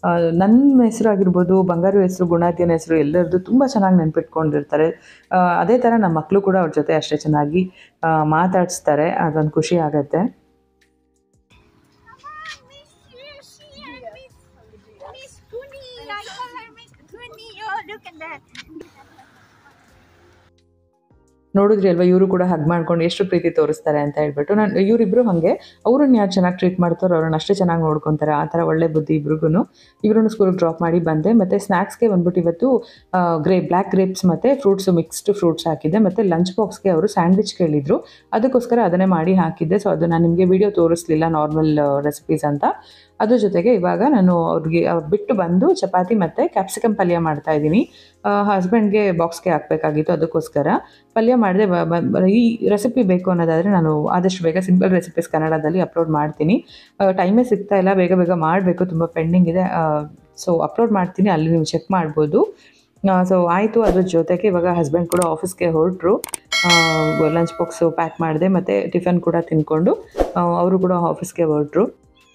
ನನ್ನ ಹೆಸರು ಆಗಿರ್ಬೋದು, ಬಂಗಾರು ಹೆಸರು, ಗುಣಾದ್ಯನ ಹೆಸರು ಎಲ್ಲರದ್ದು ತುಂಬ ಚೆನ್ನಾಗಿ ನೆನ್ಪಿಟ್ಕೊಂಡಿರ್ತಾರೆ. ಅದೇ ಥರ ನಮ್ಮ ಮಕ್ಕಳು ಕೂಡ ಅವ್ರ ಜೊತೆ ಅಷ್ಟೇ ಚೆನ್ನಾಗಿ ಮಾತಾಡಿಸ್ತಾರೆ. ಅದೊಂದು ಖುಷಿ ಆಗುತ್ತೆ. look at that. ನೋಡಿದ್ರಿ ಅಲ್ವಾ, ಇವರು ಕೂಡ ಹಗ್ ಮಾಡ್ಕೊಂಡು ಎಷ್ಟು ಪ್ರೀತಿ ತೋರಿಸ್ತಾರೆ ಅಂತ ಹೇಳ್ಬಿಟ್ಟು. ನಾನು ಇವರಿಬ್ರು ಹಾಗೆ ಅವ್ರನ್ನ ಯಾರು ಚೆನ್ನಾಗಿ ಟ್ರೀಟ್ ಮಾಡ್ತಾರೋ ಅವ್ರನ್ನ ಅಷ್ಟೇ ಚೆನ್ನಾಗಿ ನೋಡ್ಕೊತಾರೆ. ಆ ಥರ ಒಳ್ಳೆ ಬುದ್ಧಿ ಇಬ್ರಿಗೂ. ಇವ್ರನ್ನ ಸ್ಕೂಲ್ಗೆ ಡ್ರಾಪ್ ಮಾಡಿ ಬಂದೆ. ಮತ್ತು ಸ್ನ್ಯಾಕ್ಸ್ಗೆ ಬಂದ್ಬಿಟ್ಟು ಇವತ್ತು ಗ್ರೇ ಬ್ಲ್ಯಾಕ್ ಗ್ರೇಪ್ಸ್ ಮತ್ತು ಫ್ರೂಟ್ಸು ಮಿಕ್ಸ್ಡ್ ಫ್ರೂಟ್ಸ್ ಹಾಕಿದ್ದೆ. ಮತ್ತು ಲಂಚ್ ಬಾಕ್ಸ್ಗೆ ಅವರು ಸ್ಯಾಂಡ್ವಿಚ್ ಕೇಳಿದರು, ಅದಕ್ಕೋಸ್ಕರ ಅದನ್ನೇ ಮಾಡಿ ಹಾಕಿದ್ದೆ. ಸೊ ಅದು ನಾನು ನಿಮಗೆ ವಿಡಿಯೋ ತೋರಿಸ್ಲಿಲ್ಲ, ನಾರ್ಮಲ್ ರೆಸಿಪೀಸ್ ಅಂತ. ಅದ್ರ ಜೊತೆಗೆ ಇವಾಗ ನಾನು ಅವ್ರಿಗೆ ಬಿಟ್ಟು ಬಂದು ಚಪಾತಿ ಮತ್ತು ಕ್ಯಾಪ್ಸಿಕಮ್ ಪಲ್ಯ ಮಾಡ್ತಾಯಿದ್ದೀನಿ. ಹಸ್ಬೆಂಡ್ಗೆ ಬಾಕ್ಸ್ಗೆ ಹಾಕಬೇಕಾಗಿತ್ತು, ಅದಕ್ಕೋಸ್ಕರ ಪಲ್ಯ ಮಾಡಿದೆ. ಈ ರೆಸಿಪಿ ಬೇಕು ಅನ್ನೋದಾದರೆ ನಾನು ಆದಷ್ಟು ಬೇಗ ಸಿಂಪಲ್ ರೆಸಿಪೀಸ್ ಕನ್ನಡದಲ್ಲಿ ಅಪ್ಲೋಡ್ ಮಾಡ್ತೀನಿ. ಟೈಮೇ ಸಿಗ್ತಾ ಇಲ್ಲ, ಬೇಗ ಬೇಗ ಮಾಡಬೇಕು, ತುಂಬ ಪೆಂಡಿಂಗ್ ಇದೆ. ಸೊ ಅಪ್ಲೋಡ್ ಮಾಡ್ತೀನಿ, ಅಲ್ಲಿ ನೀವು ಚೆಕ್ ಮಾಡ್ಬೋದು. ಸೊ ಆಯಿತು. ಅದ್ರ ಜೊತೆಗೆ ಇವಾಗ ಹಸ್ಬೆಂಡ್ ಕೂಡ ಆಫೀಸ್ಗೆ ಹೊರಟರು. ಲಂಚ್ ಬಾಕ್ಸು ಪ್ಯಾಕ್ ಮಾಡಿದೆ ಮತ್ತು ಟಿಫನ್ ಕೂಡ ತಿಂದ್ಕೊಂಡು ಅವರು ಕೂಡ ಆಫೀಸ್ಗೆ ಹೊರಟರು.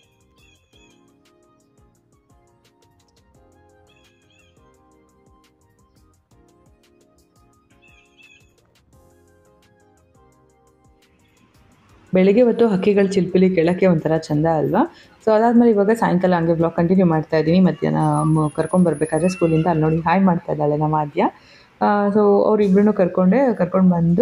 ಬೆಳಿಗ್ಗೆ ಹೊತ್ತು ಹಕ್ಕಿಗಳ ಚಿಲ್ಪಿಲಿ ಕೇಳೋಕ್ಕೆ ಒಂಥರ ಚಂದ ಅಲ್ವಾ. ಸೊ ಅದಾದಮೇಲೆ ಇವಾಗ ಸಾಯಂಕಾಲ ಹಂಗೆ ಬ್ಲಾಗ್ ಕಂಟಿನ್ಯೂ ಮಾಡ್ತಾ ಇದ್ದೀನಿ. ಮಧ್ಯಾಹ್ನ ಕರ್ಕೊಂಡ್ಬರ್ಬೇಕಾದ್ರೆ ಸ್ಕೂಲಿಂದ ಅಲ್ಲಿ ನೋಡಿ ಹಾಯ್ ಮಾಡ್ತಾ ಇದ್ದಾಳೆ ನಮ್ಮ ಆದ್ಯ. ಸೊ ಅವರಿಬ್ಬರನ್ನೂ ಕರ್ಕೊಂಡೆ ಕರ್ಕೊಂಡು ಬಂದು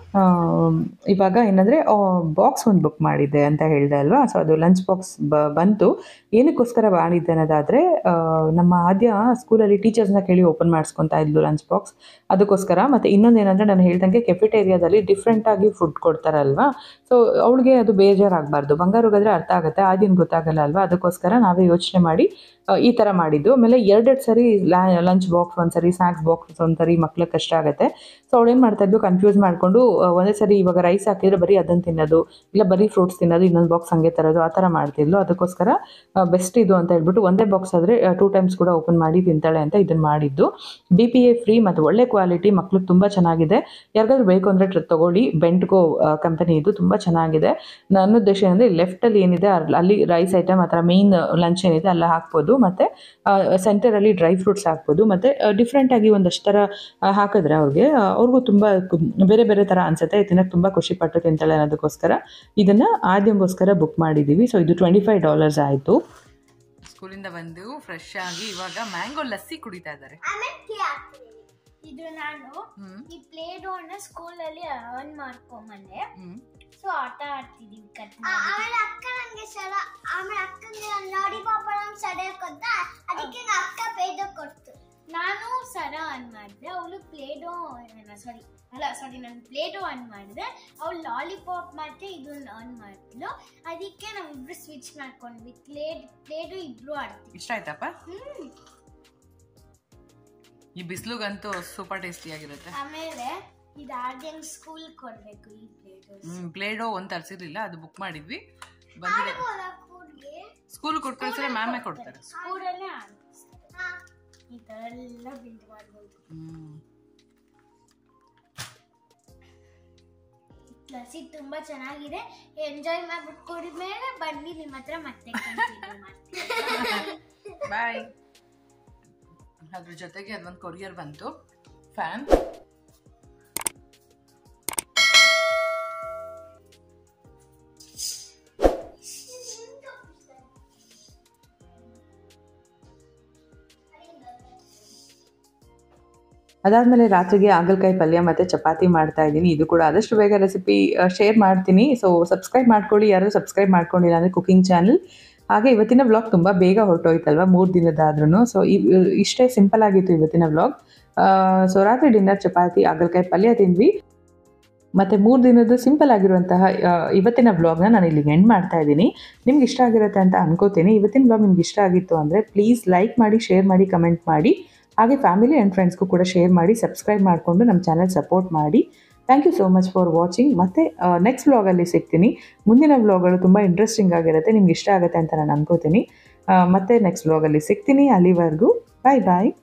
ಇವಾಗ ಏನಂದರೆ ಬಾಕ್ಸ್ ಒಂದು ಬುಕ್ ಮಾಡಿದ್ದೆ ಅಂತ ಹೇಳಿದೆ ಅಲ್ವಾ. ಸೊ ಅದು ಲಂಚ್ ಬಾಕ್ಸ್ ಬ ಬಂತು ಏನಕ್ಕೋಸ್ಕರ ಮಾಡಿದ್ದೆ ಅನ್ನೋದಾದರೆ, ನಮ್ಮ ಆದ್ಯ ಸ್ಕೂಲಲ್ಲಿ ಟೀಚರ್ಸ್ನ ಕೇಳಿ ಓಪನ್ ಮಾಡಿಸ್ಕೊತಾ ಇದ್ಲು ಲಂಚ್ ಬಾಕ್ಸ್, ಅದಕ್ಕೋಸ್ಕರ. ಮತ್ತು ಇನ್ನೊಂದು ಏನಂದರೆ, ನಾನು ಹೇಳ್ದಂಗೆ ಕೆಫಿಟೇರಿಯಾದಲ್ಲಿ ಡಿಫ್ರೆಂಟಾಗಿ ಫುಡ್ ಕೊಡ್ತಾರಲ್ವಾ. ಸೊ ಅವಳಿಗೆ ಅದು ಬೇಜಾರಾಗಬಾರ್ದು. ಬಂಗಾರುಗಾದರೆ ಅರ್ಥ ಆಗುತ್ತೆ, ಆದ್ಯನ ಗೊತ್ತಾಗಲ್ಲ ಅಲ್ವಾ. ಅದಕ್ಕೋಸ್ಕರ ನಾವೇ ಯೋಚನೆ ಮಾಡಿ ಈ ಥರ ಮಾಡಿದ್ದು. ಆಮೇಲೆ ಎರಡೆರಡು ಸರಿ ಲಂಚ್ ಬಾಕ್ಸ್ ಒಂದು ಸರಿ, ಸ್ನ್ಯಾಕ್ಸ್ ಬಾಕ್ಸ್ ಒಂದು ಸರಿ ಮಕ್ಳಿಗೆ ಕಷ್ಟ ಆಗುತ್ತೆ. ಸೊ ಅವಳೇನು ಮಾಡ್ತಾಯಿದ್ಲು, ಕನ್ಫ್ಯೂಸ್ ಮಾಡಿಕೊಂಡು ಒಂದೇ ಸರಿ ಇವಾಗ ರೈಸ್ ಹಾಕಿದರೆ ಬರೀ ಅದನ್ನು ತಿನ್ನೋದು, ಇಲ್ಲ ಬರೀ ಫ್ರೂಟ್ಸ್ ತಿನ್ನೋದು, ಇನ್ನೊಂದು ಬಾಕ್ಸ್ ಹಂಗೆ ತರೋದು, ಆ ಥರ ಮಾಡ್ತಿದ್ಲು. ಅದಕ್ಕೋಸ್ಕರ ಬೆಸ್ಟ್ ಇದು ಅಂತ ಹೇಳ್ಬಿಟ್ಟು ಒಂದೇ ಬಾಕ್ಸ್ ಆದರೆ ಟೂ ಟೈಮ್ಸ್ ಕೂಡ ಓಪನ್ ಮಾಡಿ ತಿಂತಾಳೆ ಅಂತ ಇದನ್ನು ಮಾಡಿದ್ದು. ಡಿ ಪಿ ಎ ಫ್ರೀ ಮತ್ತು ಒಳ್ಳೆ ಕ್ವಾಲಿಟಿ, ಮಕ್ಳಿಗೆ ತುಂಬ ಚೆನ್ನಾಗಿದೆ. ಯಾರಿಗಾದ್ರೂ ಬೇಕು ಅಂದರೆ ಟ್ರ ತೊಗೊಳ್ಳಿ. ಬೆಂಟ್ಕೋ ಕಂಪನಿ ಇದು, ತುಂಬ ಚೆನ್ನಾಗಿದೆ. ನನ್ನ ಉದ್ದೇಶ ಏನಂದರೆ, ಲೆಫ್ಟಲ್ಲಿ ಏನಿದೆ ಅಲ್ಲಿ ರೈಸ್ ಐಟಮ್, ಆ ಥರ ಮೇಯ್ನ್ ಲಂಚ್ ಏನಿದೆ ಅಲ್ಲ ಹಾಕ್ಬೋದು. ಮತ್ತು ಸೆಂಟರಲ್ಲಿ ಡ್ರೈ ಫ್ರೂಟ್ಸ್ ಹಾಕ್ಬೋದು. ಮತ್ತು ಡಿಫ್ರೆಂಟಾಗಿ ಒಂದಷ್ಟು ಥರ ಹಾಕಿದ್ರೆ ಅವ್ರಿಗೆ ಅವ್ರಿಗೂ ತುಂಬ ಬೇರೆ ಬೇರೆ ಥರ ಅನಿಸುತ್ತೆ. ತಿನ್ನೋಕ್ಕೆ ತುಂಬ ಖುಷಿಪಟ್ಟು ತಿಂತಾಳೆ ಅನ್ನೋದಕ್ಕೋಸ್ಕರ ಇದನ್ನು ಆದ್ಯಂಗೋಸ್ಕರ ಬುಕ್ ಮಾಡಿದ್ದೀವಿ. ಸೊ ಇದು ಟ್ವೆಂಟಿ ಫೈವ್ ಡಾಲರ್ಸ್ ಆಯಿತು. ಸ್ಕೂಲಿಂದ ಬಂದು ಫ್ರೆಶ್ ಆಗಿ ಇವಾಗ ಮ್ಯಾಂಗೋ ಲಸ್ಸಿ ಕುಡಿತಾ ಇದ್ದಾರೆ. ಇದು ನಾನು ಈ ಪ್ಲೇ ಡೋನ ಸ್ಕೂಲಲ್ಲಿ ಅರ್ನ್ ಮಾಡ್ಕೊಂಬಂದೆ. ಸೊ ಆಟ ಆಡ್ತಿದೀವಿ. ಆಮೇಲೆ ಅಕ್ಕ ನಂಗೆ ಸಲ ಆಮೇಲೆ ಅಕ್ಕಂಗೆ ಲಾಲಿಪಾಪ್ ಸಡೆ ಕೊಟ್ಟ, ಅದಕ್ಕೆ ಅಕ್ಕ ಪ್ಲೇಡೋ ಕೊಡ್ತು. ನಾನು ಸರ ಆನ್ ಮಾಡಿದೆ, ಅವಳು ಪ್ಲೇಡೋ ಸಾರಿ ಅಲ್ಲ ಸಾರಿ ನಾನು ಪ್ಲೇಡೋ ಆನ್ ಮಾಡಿದೆ, ಅವಳು ಲಾಲಿಪಾಪ್ ಮತ್ತೆ ಇದನ್ನ ಆನ್ ಮಾಡಿದ್ಲು. ಅದಕ್ಕೆ ನಾವಿಬ್ರು ಸ್ವಿಚ್ ಮಾಡ್ಕೊಂಡ್ವಿ. ಪ್ಲೇಡ್ ಪ್ಲೇಡೋ ಇಬ್ರು ಆಡ್ತೀವಿ. ಇಷ್ಟ ಆಯ್ತಪ್ಪ? ಹ್ಮ್. ಈ ಬಿಸಿಲುಗಂತೂ ಸೂಪರ್ ಟೇಸ್ಟಿ ಆಗಿರುತ್ತೆ. ಆಮೇಲೆ ಇದು ಆದ್ಯಂಗ್ ಸ್ಕೂಲ್ ಕೊಡ್ಬೇಕು ಈ ಪ್ಲೇಡೋ. ಹ್ಮ್ ಪ್ಲೇಡೋ ಒಂದು ತರಿಸಿರ್ಲಿಲ್ಲ, ಅದು ಬುಕ್ ಮಾಡಿದ್ವಿ. ಬಂದಿದೆ ಸ್ಕೂಲ್ ಕೊಟ್ಟು ಕಳಿಸಿದ್ರೆ ಮ್ಯಾಮೇ ಕೊಡ್ತಾರೆ. ಸ್ಕೂಲಲ್ಲೇ ಈ ತರ ಎಲ್ಲ ಬಿಲ್ಡ್ ಮಾಡ್ಬೋದು. ಹ್ಮ್ ಲಸ್ಸಿ ತುಂಬಾ ಚೆನ್ನಾಗಿದೆ. ಎಂಜಾಯ್ ಮಾಡ್ಬಿಟ್ಟು ಕುಡಿದ್ಮೇಲೆ ಬನ್ನಿ ನಿಮ್ಮ ಹತ್ರ ಮತ್ತೆ ಕಂಟಿನ್ಯೂ ಮಾಡ್ತೀನಿ. ಬಾಯ್. ಅದ್ರ ಜೊತೆಗೆ ಅದೊಂದು ಕೊರಿಯರ್ ಬಂತು, ಫ್ಯಾನ್. ಅದಾದಮೇಲೆ ರಾತ್ರಿಗೆ ಹಾಗಲಕಾಯಿ ಪಲ್ಯ ಮತ್ತು ಚಪಾತಿ ಮಾಡ್ತಾ ಇದ್ದೀನಿ. ಇದು ಕೂಡ ಆದಷ್ಟು ಬೇಗ ರೆಸಿಪಿ ಶೇರ್ ಮಾಡ್ತೀನಿ. ಸೊ ಸಬ್ಸ್ಕ್ರೈಬ್ ಮಾಡ್ಕೊಳ್ಳಿ, ಯಾರು ಸಬ್ಸ್ಕ್ರೈಬ್ ಮಾಡ್ಕೊಂಡಿಲ್ಲ ಅಂದರೆ ಕುಕಿಂಗ್ ಚಾನಲ್. ಹಾಗೆ ಇವತ್ತಿನ ವ್ಲಾಗ್ ತುಂಬ ಬೇಗ ಹೊರಟೋಯ್ತಲ್ವ, ಮೂರು ದಿನದಾದ್ರೂ. ಸೊ ಇಷ್ಟೇ ಸಿಂಪಲ್ ಆಗಿತ್ತು ಇವತ್ತಿನ ವ್ಲಾಗ್. ಸೊ ರಾತ್ರಿ ಡಿನ್ನರ್ ಚಪಾತಿ ಹಾಗಲಕಾಯಿ ಪಲ್ಯ ತಿಂದ್ವಿ. ಮತ್ತು ಮೂರು ದಿನದ್ದು ಸಿಂಪಲ್ ಆಗಿರುವಂತಹ ಇವತ್ತಿನ ವ್ಲಾಗ್ನ ನಾನು ಇಲ್ಲಿಗೆ ಎಂಡ್ ಮಾಡ್ತಾ ಇದ್ದೀನಿ. ನಿಮ್ಗೆ ಇಷ್ಟ ಆಗಿರುತ್ತೆ ಅಂತ ಅನ್ಕೋತೀನಿ. ಇವತ್ತಿನ ವ್ಲಾಗ್ ನಿಮ್ಗೆ ಇಷ್ಟ ಆಗಿತ್ತು ಅಂದರೆ ಪ್ಲೀಸ್ ಲೈಕ್ ಮಾಡಿ, ಶೇರ್ ಮಾಡಿ, ಕಮೆಂಟ್ ಮಾಡಿ. ಹಾಗೆ ಫ್ಯಾಮಿಲಿ ಆ್ಯಂಡ್ ಫ್ರೆಂಡ್ಸ್ಗೂ ಕೂಡ ಶೇರ್ ಮಾಡಿ, ಸಬ್ಸ್ಕ್ರೈಬ್ ಮಾಡಿಕೊಂಡು ನಮ್ಮ ಚಾನಲ್ ಸಪೋರ್ಟ್ ಮಾಡಿ. Thank you so much for watching. ಮತ್ತು ನೆಕ್ಸ್ಟ್ ವ್ಲಾಗಲ್ಲಿ ಸಿಗ್ತೀನಿ. ಮುಂದಿನ ವ್ಲಾಗ್ಗಳು ತುಂಬ ಇಂಟ್ರೆಸ್ಟಿಂಗ್ ಆಗಿರುತ್ತೆ, ನಿಮ್ಗೆ ಇಷ್ಟ ಆಗುತ್ತೆ ಅಂತ ನಾನು ಅನ್ಕೋತೀನಿ. ಮತ್ತು ನೆಕ್ಸ್ಟ್ ವ್ಲಾಗಲ್ಲಿ ಸಿಗ್ತೀನಿ. ಅಲ್ಲಿವರೆಗೂ ಬಾಯ್ ಬಾಯ್.